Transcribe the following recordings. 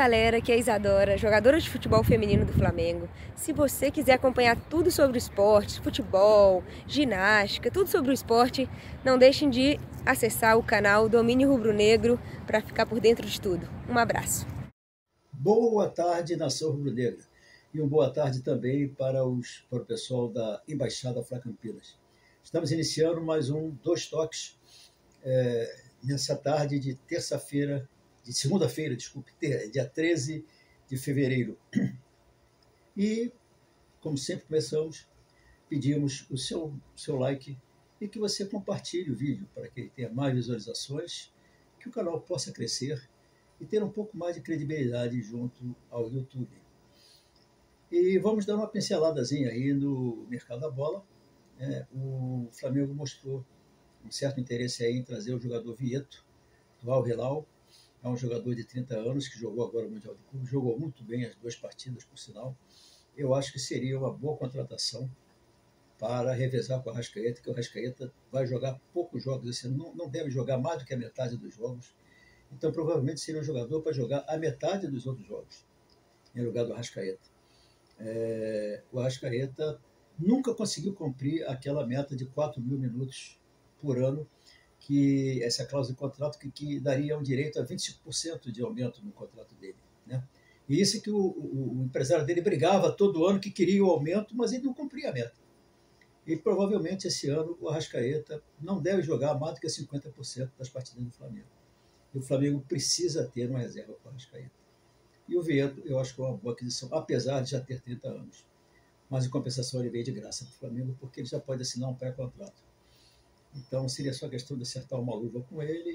galera, aqui é a Isadora, jogadora de futebol feminino do Flamengo. Se você quiser acompanhar tudo sobre o esporte, futebol, ginástica, tudo sobre o esporte, não deixem de acessar o canal Domínio Rubro Negro para ficar por dentro de tudo. Um abraço. Boa tarde, nação rubro-negra. E uma boa tarde também para o pessoal da Embaixada Fla Campinas. Estamos iniciando mais um Dois Toques nessa tarde de terça-feira, de segunda-feira, desculpe, dia 13 de fevereiro. E, como sempre começamos, pedimos o seu like e que você compartilhe o vídeo para que ele tenha mais visualizações, que o canal possa crescer e ter um pouco mais de credibilidade junto ao YouTube. E vamos dar uma pinceladazinha aí no mercado da bola. O Flamengo mostrou um certo interesse aí em trazer o jogador Vieto, do Al Hilal. É um jogador de 30 anos que jogou agora o Mundial de Clube, jogou muito bem as duas partidas, por sinal. Eu acho que seria uma boa contratação para revezar com o Arrascaeta, que o Arrascaeta vai jogar poucos jogos esse ano, não deve jogar mais do que a metade dos jogos. Então, provavelmente seria um jogador para jogar a metade dos outros jogos, em lugar do Arrascaeta. O Arrascaeta nunca conseguiu cumprir aquela meta de 4.000 minutos por ano, que essa cláusula de contrato que daria um direito a 25% de aumento no contrato dele, né? E isso que o empresário dele brigava todo ano que queria o aumento, mas ele não cumpria a meta. E provavelmente esse ano o Arrascaeta não deve jogar mais do que 50% das partidas do Flamengo. E o Flamengo precisa ter uma reserva para o Arrascaeta. E o Vieto, eu acho que é uma boa aquisição, apesar de já ter 30 anos. Mas, em compensação, ele veio de graça para o Flamengo, porque ele já pode assinar um pré-contrato. Então, seria só questão de acertar uma luva com ele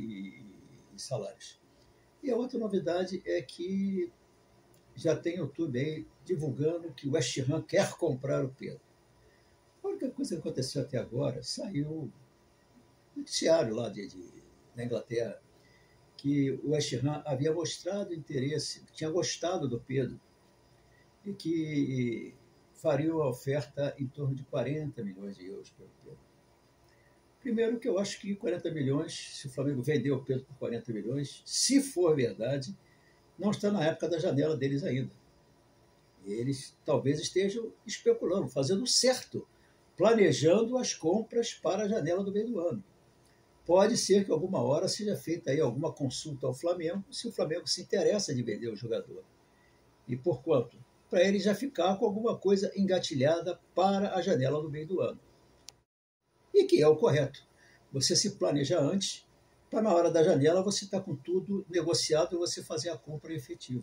e salários. E a outra novidade é que já tem YouTube aí divulgando que o West Ham quer comprar o Pedro. A única coisa que aconteceu até agora, saiu um noticiário lá da Inglaterra, que o West Ham havia mostrado interesse, tinha gostado do Pedro, e que faria uma oferta em torno de 40 milhões de euros pelo Pedro. Primeiro que eu acho que 40 milhões, se o Flamengo vender o Pedro por 40 milhões, se for verdade, não está na época da janela deles ainda. Eles talvez estejam especulando, fazendo certo, planejando as compras para a janela do meio do ano. Pode ser que alguma hora seja feita aí alguma consulta ao Flamengo, se o Flamengo se interessa de vender o jogador. E por quanto? Para ele já ficar com alguma coisa engatilhada para a janela do meio do ano. E que é o correto. Você se planeja antes, para na hora da janela você estar com tudo negociado e você fazer a compra efetiva.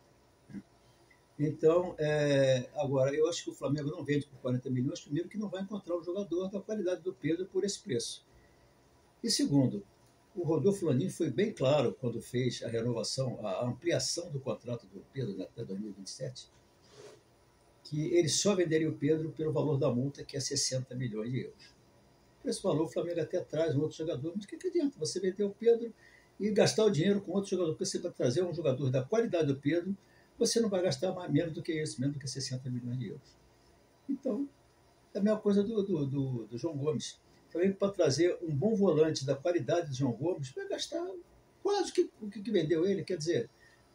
Então, agora, eu acho que o Flamengo não vende por 40 milhões, primeiro que não vai encontrar um jogador da qualidade do Pedro por esse preço. E segundo, o Rodolfo Landim foi bem claro quando fez a renovação, a ampliação do contrato do Pedro até 2027, que ele só venderia o Pedro pelo valor da multa, que é 60 milhões de euros. Por esse valor, o Flamengo até traz um outro jogador, mas o que adianta você vender o Pedro e gastar o dinheiro com outro jogador? Porque você vai trazer um jogador da qualidade do Pedro, você não vai gastar menos do que isso, menos do que 60 milhões de euros. Então, é a mesma coisa do João Gomes. Também para trazer um bom volante da qualidade do João Gomes, vai gastar quase o que vendeu ele. Quer dizer,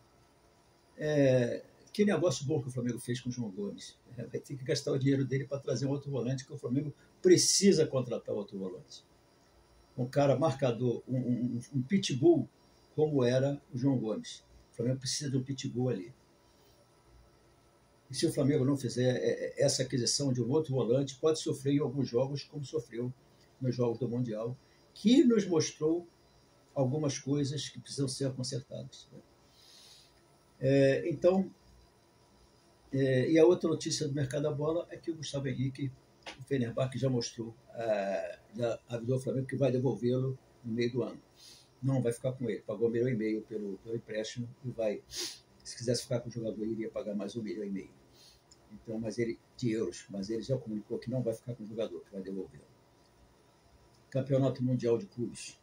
que negócio bom que o Flamengo fez com o João Gomes. Vai ter que gastar o dinheiro dele para trazer um outro volante, que o Flamengo precisa contratar outro volante. Um cara marcador, um pitbull, como era o João Gomes. O Flamengo precisa de um pitbull ali. E se o Flamengo não fizer essa aquisição de um outro volante, pode sofrer em alguns jogos, como sofreu nos jogos do Mundial, que nos mostrou algumas coisas que precisam ser consertadas. Então, e a outra notícia do mercado da bola é que o Gustavo Henrique, o Fenerbahçe, já mostrou, já avisou o Flamengo que vai devolvê-lo no meio do ano. Não vai ficar com ele, pagou 1,5 milhão pelo empréstimo e vai, se quisesse ficar com o jogador, iria pagar mais 1,5 milhão. Então, de euros, mas ele já comunicou que não vai ficar com o jogador, que vai devolvê-lo. Campeonato Mundial de Clubes.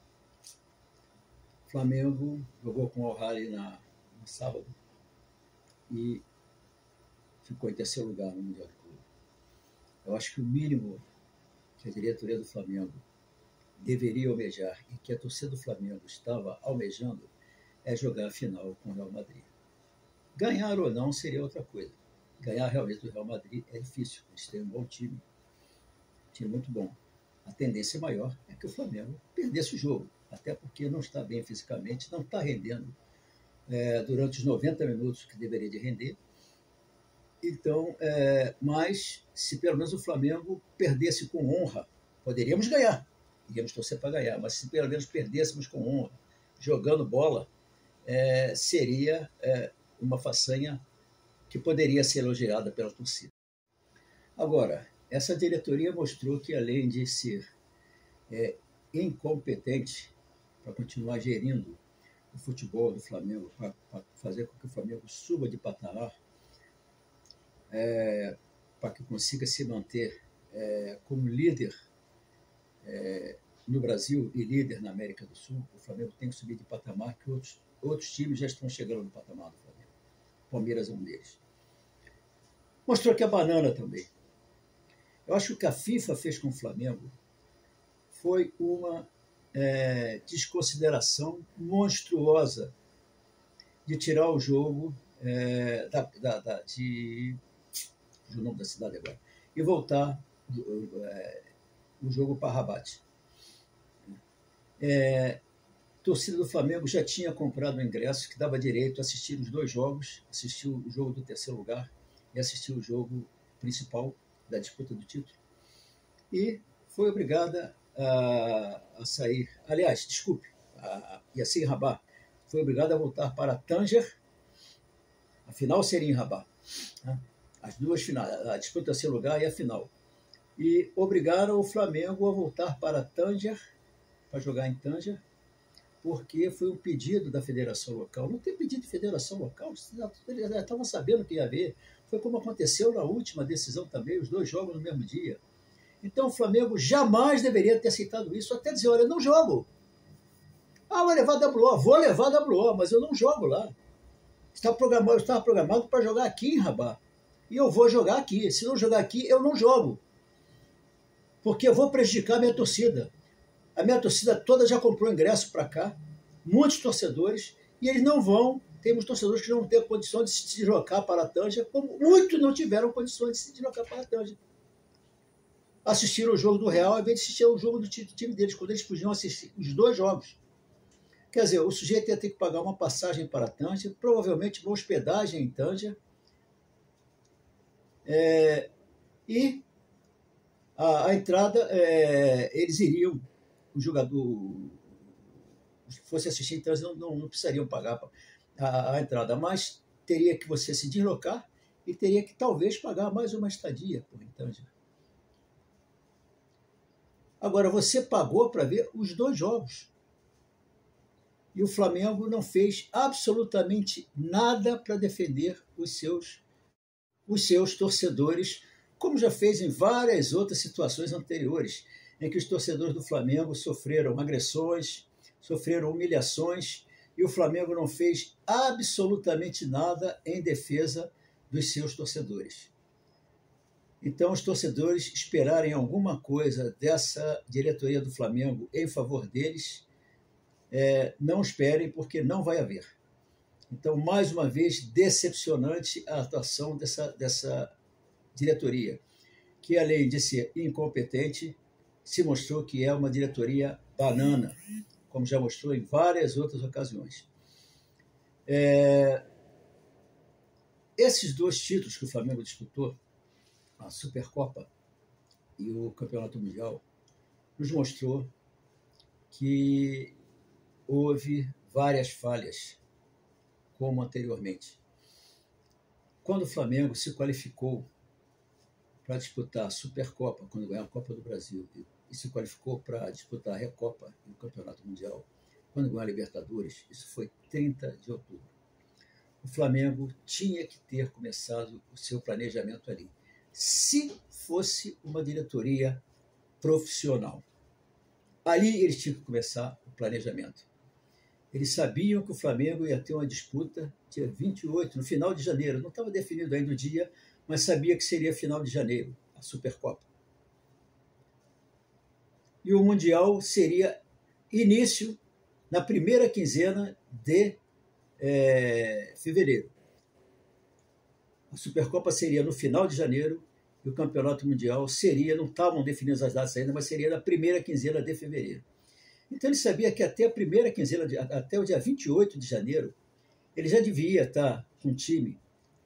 O Flamengo jogou com o Al-Ahly no sábado e ficou em terceiro lugar no Mundial de Clubes. Eu acho que o mínimo que a diretoria do Flamengo deveria almejar e que a torcida do Flamengo estava almejando é jogar a final com o Real Madrid. Ganhar ou não seria outra coisa. Ganhar realmente do Real Madrid é difícil. Eles têm um bom time, um time muito bom. A tendência maior é que o Flamengo perdesse o jogo, até porque não está bem fisicamente, não está rendendo durante os 90 minutos que deveria de render. Então, mas se pelo menos o Flamengo perdesse com honra, poderíamos ganhar, iríamos torcer para ganhar, mas se pelo menos perdêssemos com honra, jogando bola, seria uma façanha que poderia ser elogiada pela torcida. Agora, essa diretoria mostrou que, além de ser incompetente para continuar gerindo o futebol do Flamengo, para fazer com que o Flamengo suba de patamar, para que consiga se manter como líder no Brasil e líder na América do Sul, o Flamengo tem que subir de patamar, que outros times já estão chegando no patamar do Flamengo. O Palmeiras é um deles. Mostrou que é banana também. Eu acho que o que a FIFA fez com o Flamengo foi uma desconsideração monstruosa de tirar o jogo o nome da cidade agora, e voltar o jogo para Rabat. Torcida do Flamengo já tinha comprado o ingresso que dava direito a assistir os dois jogos, assistir o jogo do terceiro lugar e assistir o jogo principal da disputa do título. E foi obrigada a sair, aliás, desculpe, ia ser em Rabat, foi obrigada a voltar para Tanger, a final seria em Rabat, né? As duas finais, a disputa do terceiro lugar e a final. E obrigaram o Flamengo a voltar para Tanger, para jogar em Tanger, porque foi um pedido da federação local. Não tem pedido de federação local, eles já estavam sabendo que ia haver. Foi como aconteceu na última decisão também, os dois jogos no mesmo dia. Então o Flamengo jamais deveria ter aceitado isso, até dizer, olha, eu não jogo. Vou levar a WO, vou levar a WO, mas eu não jogo lá. Estava programado para jogar aqui em Rabat. E eu vou jogar aqui. Se não jogar aqui, eu não jogo. Porque eu vou prejudicar a minha torcida. A minha torcida toda já comprou ingresso para cá, muitos torcedores, e eles não vão. Temos torcedores que não têm condição de se deslocar para a Tanger, como muitos não tiveram condições de se deslocar para a Tanger. Assistiram o jogo do Real ao invés de assistir o jogo do time deles, quando eles podiam assistir os dois jogos. Quer dizer, o sujeito ia ter que pagar uma passagem para a Tanger, provavelmente uma hospedagem em Tanger, e a entrada, eles iriam, o jogador, se fosse assistir, então eles não precisariam pagar a entrada, mas teria que você se deslocar e teria que talvez pagar mais uma estadia por Tanger. Agora, você pagou para ver os dois jogos. E o Flamengo não fez absolutamente nada para defender os seus torcedores, como já fez em várias outras situações anteriores, em que os torcedores do Flamengo sofreram agressões, sofreram humilhações, e o Flamengo não fez absolutamente nada em defesa dos seus torcedores. Então, os torcedores esperarem alguma coisa dessa diretoria do Flamengo em favor deles, não esperem, porque não vai haver. Então, mais uma vez, decepcionante a atuação dessa diretoria, que além de ser incompetente, se mostrou que é uma diretoria banana, como já mostrou em várias outras ocasiões. Esses dois títulos que o Flamengo disputou, a Supercopa e o Campeonato Mundial, nos mostrou que houve várias falhas, como anteriormente. Quando o Flamengo se qualificou para disputar a Supercopa, quando ganhou a Copa do Brasil, e se qualificou para disputar a Recopa e o Campeonato Mundial, quando ganhou a Libertadores, isso foi 30 de outubro. O Flamengo tinha que ter começado o seu planejamento ali, se fosse uma diretoria profissional. Ali eles tinham que começar o planejamento. Eles sabiam que o Flamengo ia ter uma disputa dia 28, no final de janeiro. Não estava definido ainda o dia, mas sabia que seria final de janeiro, a Supercopa. E o Mundial seria início na primeira quinzena de fevereiro. A Supercopa seria no final de janeiro e o Campeonato Mundial seria, não estavam definidas as datas ainda, mas seria na primeira quinzena de fevereiro. Então ele sabia que até a primeira quinzena, até o dia 28 de janeiro, ele já devia estar com o time,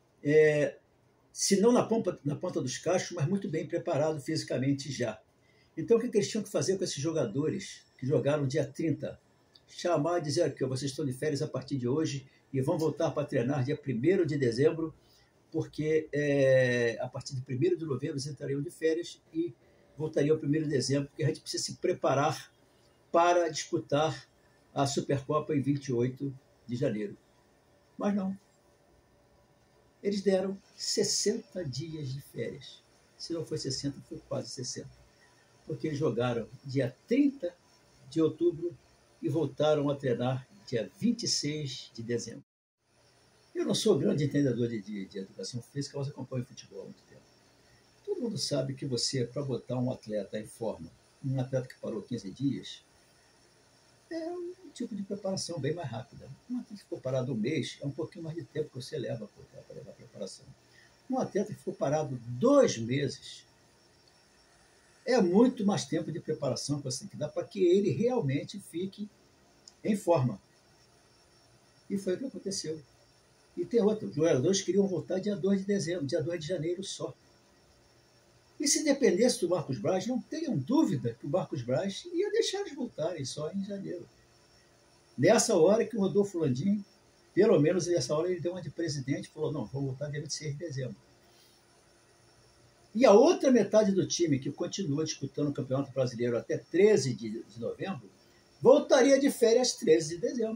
se não na ponta dos cachos, mas muito bem preparado fisicamente já. Então o que eles tinham que fazer com esses jogadores que jogaram dia 30? Chamar e dizer que vocês estão de férias a partir de hoje e vão voltar para treinar dia 1º de dezembro, porque a partir de 1º de novembro eles entrariam de férias e voltariam ao 1º de dezembro, porque a gente precisa se preparar para disputar a Supercopa em 28 de janeiro. Mas não. Eles deram 60 dias de férias. Se não foi 60, foi quase 60. Porque eles jogaram dia 30 de outubro e voltaram a treinar dia 26 de dezembro. Eu não sou grande entendedor de educação física, mas acompanho futebol há muito tempo. Todo mundo sabe que você, para botar um atleta em forma, um atleta que parou 15 dias, é um tipo de preparação bem mais rápida. Um atleta que ficou parado um mês, é um pouquinho mais de tempo que você leva para levar a preparação. Um atleta que ficou parado 2 meses, é muito mais tempo de preparação que você tem que dar para que ele realmente fique em forma. E foi o que aconteceu. E tem outro, os jogadores queriam voltar dia 2 de dezembro, dia 2 de janeiro só. E se dependesse do Marcos Braz, não tenham dúvida que o Marcos Braz ia deixar eles voltarem só em janeiro. Nessa hora que o Rodolfo Landim, pelo menos nessa hora, ele deu uma de presidente e falou, não, vou voltar dia 26 de dezembro. E a outra metade do time, que continua disputando o Campeonato Brasileiro até 13 de novembro, voltaria de férias 13 de dezembro.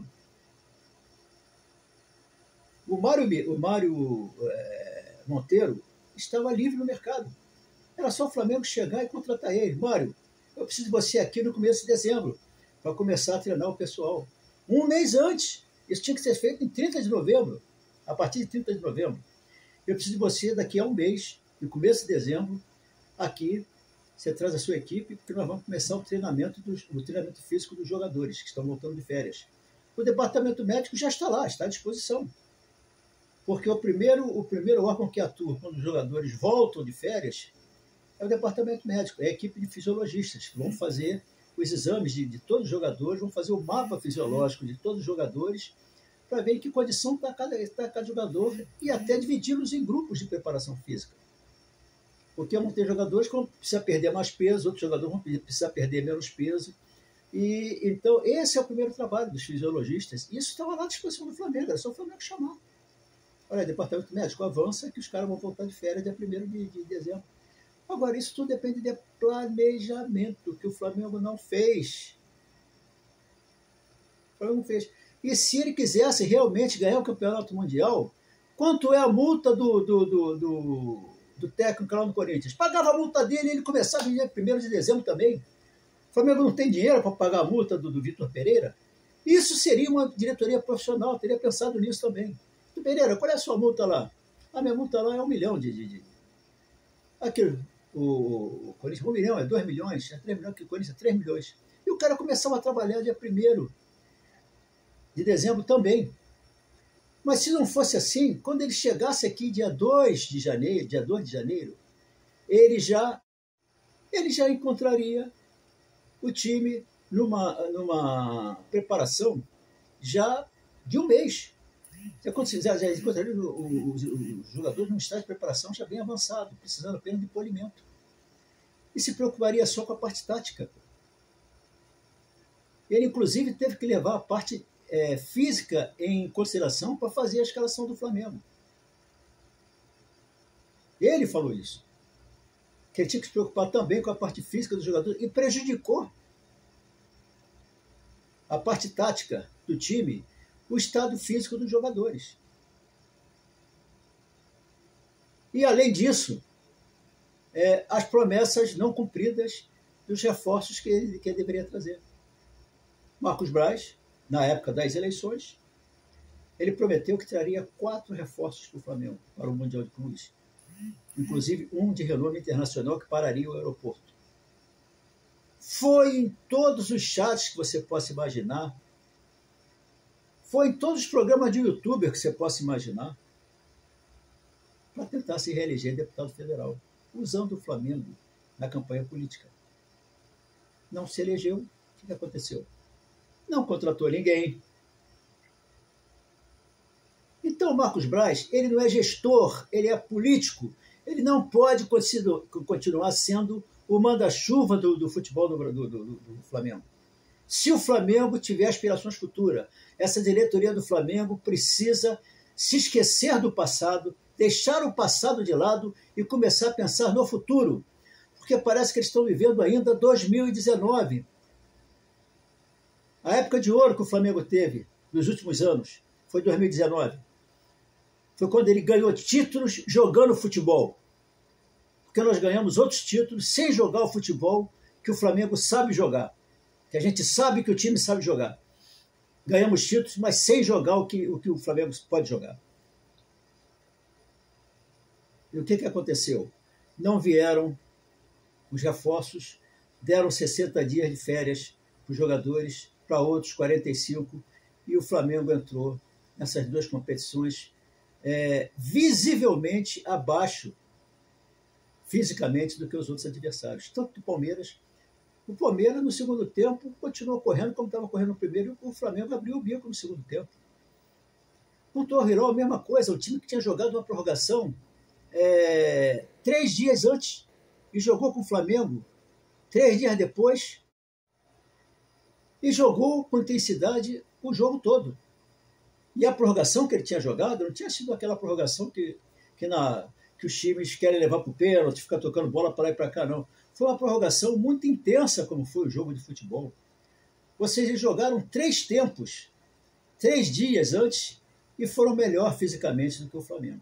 O Mário Monteiro estava livre no mercado. Era só o Flamengo chegar e contratar ele. Mário, eu preciso de você aqui no começo de dezembro para começar a treinar o pessoal. Um mês antes. Isso tinha que ser feito em 30 de novembro. A partir de 30 de novembro. Eu preciso de você daqui a um mês, no começo de dezembro, aqui. Você traz a sua equipe, porque nós vamos começar o treinamento físico dos jogadores que estão voltando de férias. O departamento médico já está lá, está à disposição. Porque o primeiro órgão que atua quando os jogadores voltam de férias é o departamento médico, é a equipe de fisiologistas, que vão fazer os exames de todos os jogadores, vão fazer o mapa fisiológico de todos os jogadores, para ver em que condição está cada jogador e até dividi-los em grupos de preparação física. Porque vão ter jogadores que vão precisar perder mais peso, outros jogadores vão precisar perder menos peso. E, então, esse é o primeiro trabalho dos fisiologistas. Isso estava lá à disposição do Flamengo, era só o Flamengo chamar. Olha, departamento médico avança que os caras vão voltar de férias dia 1º de dezembro. Agora, isso tudo depende de planejamento, que o Flamengo não fez. O Flamengo não fez. E se ele quisesse realmente ganhar o Campeonato Mundial, quanto é a multa do técnico lá no Corinthians? Pagava a multa dele e ele começava no dia 1º de dezembro também. O Flamengo não tem dinheiro para pagar a multa do Vitor Pereira? Isso seria uma diretoria profissional, teria pensado nisso também. Pereira, qual é a sua multa lá? A minha multa lá é 1 milhão Aqui, o Corinthians, 1 milhão, é 2 milhões, é 3 milhões, que o Corinthians é 3 milhões. E o cara começava a trabalhar dia 1º de dezembro também. Mas se não fosse assim, quando ele chegasse aqui dia 2 de janeiro, ele já encontraria o time numa preparação já de um mês. Já encontraria os jogadores num estágio de preparação já bem avançado, precisando apenas de polimento. E se preocuparia só com a parte tática. Ele, inclusive, teve que levar a parte física em consideração para fazer a escalação do Flamengo. Ele falou isso. Que ele tinha que se preocupar também com a parte física dos jogadores e prejudicou a parte tática do time, o estado físico dos jogadores. E, além disso, as promessas não cumpridas dos reforços que ele deveria trazer. Marcos Braz, na época das eleições, ele prometeu que traria 4 reforços para o Flamengo, para o Mundial de Clubes. Inclusive um de renome internacional que pararia o aeroporto. Foi em todos os chats que você possa imaginar. Foi em todos os programas de youtuber que você possa imaginar para tentar se reeleger deputado federal, usando o Flamengo na campanha política. Não se elegeu. O que aconteceu? Não contratou ninguém. Então, o Marcos Braz, ele não é gestor, ele é político. Ele não pode continuar sendo o manda-chuva do futebol do Flamengo. Se o Flamengo tiver aspirações futuras, essa diretoria do Flamengo precisa se esquecer do passado, deixar o passado de lado e começar a pensar no futuro. Porque parece que eles estão vivendo ainda 2019. A época de ouro que o Flamengo teve nos últimos anos foi 2019. Foi quando ele ganhou títulos jogando futebol. Porque nós ganhamos outros títulos sem jogar o futebol que o Flamengo sabe jogar. Que a gente sabe que o time sabe jogar. Ganhamos títulos, mas sem jogar o que o Flamengo pode jogar. E o que aconteceu? Não vieram os reforços, deram 60 dias de férias para os jogadores, para outros 45, e o Flamengo entrou nessas duas competições visivelmente abaixo, fisicamente, do que os outros adversários. Tanto do Palmeiras. O Palmeiras, no segundo tempo, continuou correndo como estava correndo no primeiro, e o Flamengo abriu o bico no segundo tempo. Com o Torreirão, a mesma coisa, um time que tinha jogado uma prorrogação 3 dias antes e jogou com o Flamengo 3 dias depois e jogou com intensidade o jogo todo. E a prorrogação que ele tinha jogado não tinha sido aquela prorrogação que os times querem levar para o pênalti, ficar tocando bola para lá e para cá, não. Foi uma prorrogação muito intensa, como foi o jogo de futebol. Vocês jogaram 3 tempos, 3 dias antes, e foram melhor fisicamente do que o Flamengo.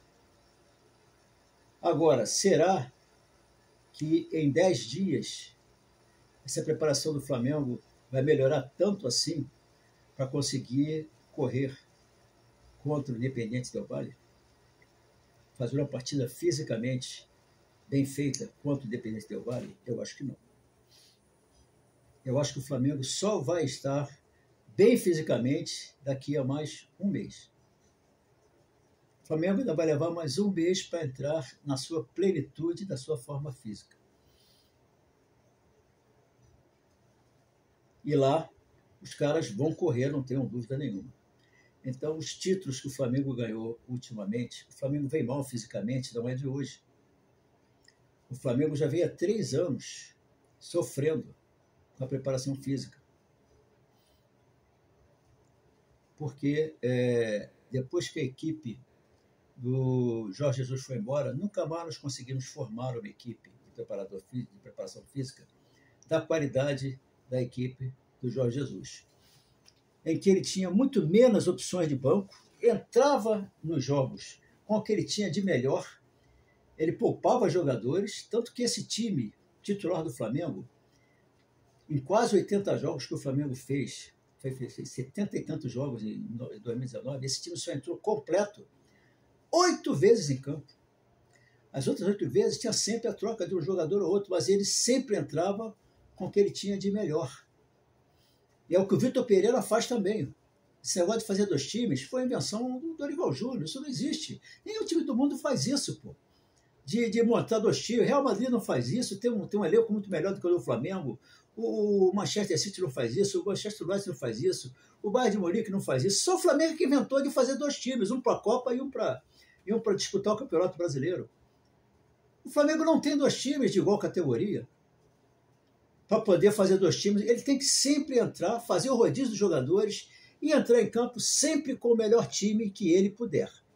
Agora, será que em 10 dias essa preparação do Flamengo vai melhorar tanto assim para conseguir correr contra o Independiente Del Valle? Fazer uma partida fisicamente bem feita contra o Independiente Del Valle? Eu acho que não. Eu acho que o Flamengo só vai estar bem fisicamente daqui a mais um mês. O Flamengo ainda vai levar mais um mês para entrar na sua plenitude da sua forma física. E lá os caras vão correr, não tenham dúvida nenhuma. Então, os títulos que o Flamengo ganhou ultimamente, o Flamengo vem mal fisicamente, não é de hoje. O Flamengo já vem há 3 anos sofrendo com a preparação física. Porque depois que a equipe do Jorge Jesus foi embora, nunca mais nós conseguimos formar uma equipe de preparação física da qualidade da equipe do Jorge Jesus, em que ele tinha muito menos opções de banco, entrava nos jogos com o que ele tinha de melhor, ele poupava jogadores, tanto que esse time titular do Flamengo, em quase 80 jogos que o Flamengo fez 70 e tantos jogos em 2019, esse time só entrou completo 8 vezes em campo. As outras 8 vezes tinha sempre a troca de um jogador ou outro, mas ele sempre entrava com o que ele tinha de melhor. E é o que o Vitor Pereira faz também. Esse negócio de fazer 2 times foi a invenção do Dorival Júnior. Isso não existe. Nenhum time do mundo faz isso, pô. De montar 2 times. Real Madrid não faz isso. Tem um elenco muito melhor do que o do Flamengo. O Manchester City não faz isso. O Manchester United não faz isso. O Bayern de Munique não faz isso. Só o Flamengo que inventou de fazer 2 times. Um para a Copa e um para disputar o Campeonato Brasileiro. O Flamengo não tem 2 times de igual categoria. Para poder fazer 2 times, ele tem que sempre entrar, fazer o rodízio dos jogadores e entrar em campo sempre com o melhor time que ele puder.